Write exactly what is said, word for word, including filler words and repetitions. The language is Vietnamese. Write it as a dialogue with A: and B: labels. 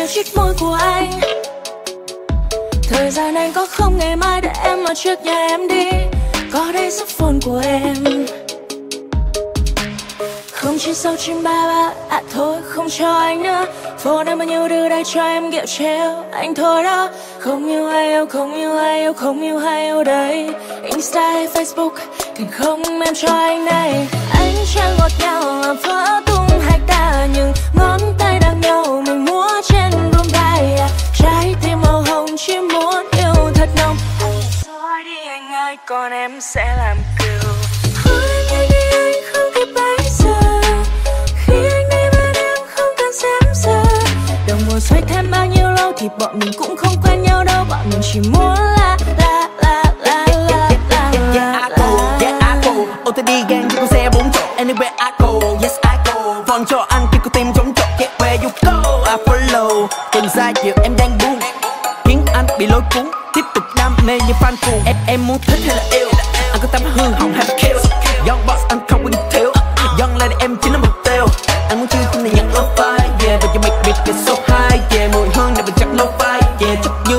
A: theo chiếc môi của anh. Thời gian anh có không ngày mai để em ở trước nhà em đi. Có đây số phone của em. Không chỉ sau chim ba ba. À thôi không cho anh nữa. Phone em bao nhiêu đưa đây cho em ghẹo treo anh thôi đó. Không yêu hay yêu, không yêu hay yêu, không yêu hay yêu đây. Insta hay Facebook cần không em cho anh này. Anh chẳng ngọt ngào làm vỡ tung hạch đà. Nhưng ngón tay đang nhau mình múa trên buông tay. Trái tim màu hồng chỉ muốn yêu thật nồng. Thôi đi anh ơi còn em sẽ làm cừu. Thôi anh đi anh không kịp bây giờ. Khi anh đi bên em không cần xem giờ. Đồng hồ xoay thêm bao nhiêu lâu thì bọn mình cũng không quen nhau đâu. Bọn mình chỉ muốn la la la la la la la la.
B: Yeah I go, ô tô đi ngang với con xe bốn chỗ. Anywhere I go, yes I go. Phone cho anh khi con tim trống trộn. Yeah where you go, I follow. Từng giai điệu em đang buông khiến anh bị lối cuốn. Tiếp tục đam mê như fan cuồng. Em em muốn thích hay là yêu? Anh có tấm hương hồng hay là kill? Young boss anh không quên thiếu. Young lady em chính là mục tiêu. Anh muốn chương trình này nhận lo-fi. Yeah but you make me feel so high. Yeah mùi hương này mình chắc lo-fi. Yeah chắc